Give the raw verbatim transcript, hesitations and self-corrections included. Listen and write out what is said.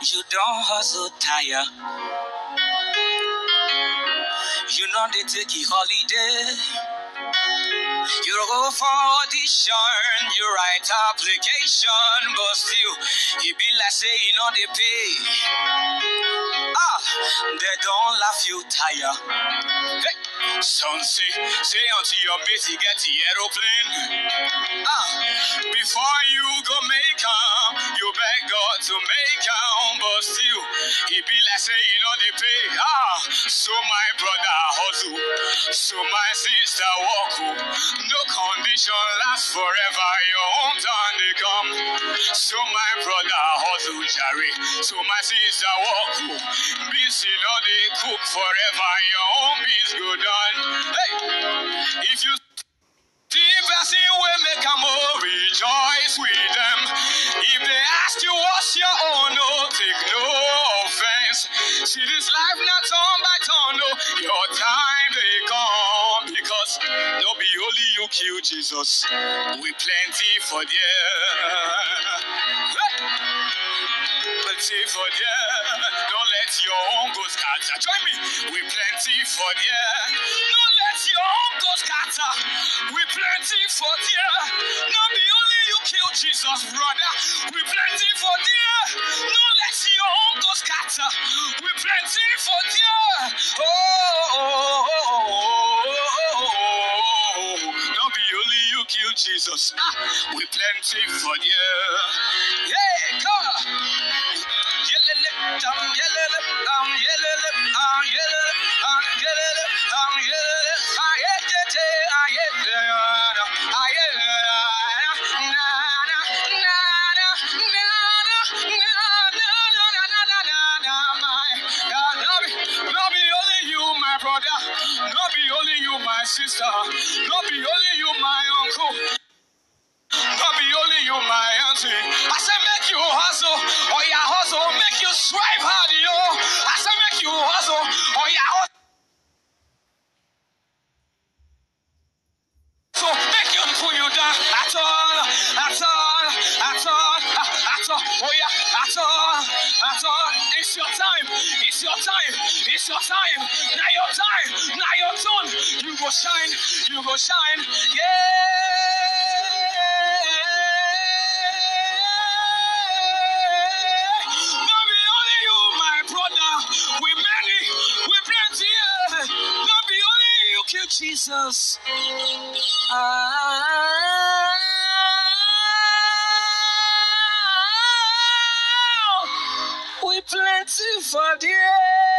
You don't hustle tire. You know they take a holiday. You go for audition, you write application, but still, it be like say you know they pay. Ah, they don't laugh you tire. Hey, some say, say until your mate you get the aeroplane. Ah, before you go make am, you beg God to make am, but still, it be like say you know they pay. Ah, so my brother hustle, so my sister walk. No condition lasts forever, your own turn they come. So my brother hustle Jerry, so my sister walk. Busy no they cook forever, your own biz go done. Hey, if you see person will make a more rejoice with them. If they ask you what's your own, no, take no offense. See this life not turn by turn, no, your time they come. Because no be only you kill Jesus, we plenty for there. Plenty for there. Don't let your own go scatter. Join me. We plenty for there. Don't let your own go scatter. We plenty for there. Not be only you kill Jesus, brother. We plenty for there. Don't let your own go scatter. We plenty for there. Oh, oh, oh, oh, oh, oh. Not be only you kill Jesus. Ah, we plenty for there. Yeah, come on. Not be only you, my sister. Not be only you, my uncle. Not be only you, my auntie. I said make you hustle, or your hustle make you strive hard, yo. I said make you hustle, or your hustle so make you pull you down. At all, at all, at all, at all. Oh yeah, at all, at all. It's your time. It's your time. It's your time. Now your time. Now your turn. You go shine. You go shine. Yeah. Jesus, ah, we plenty for the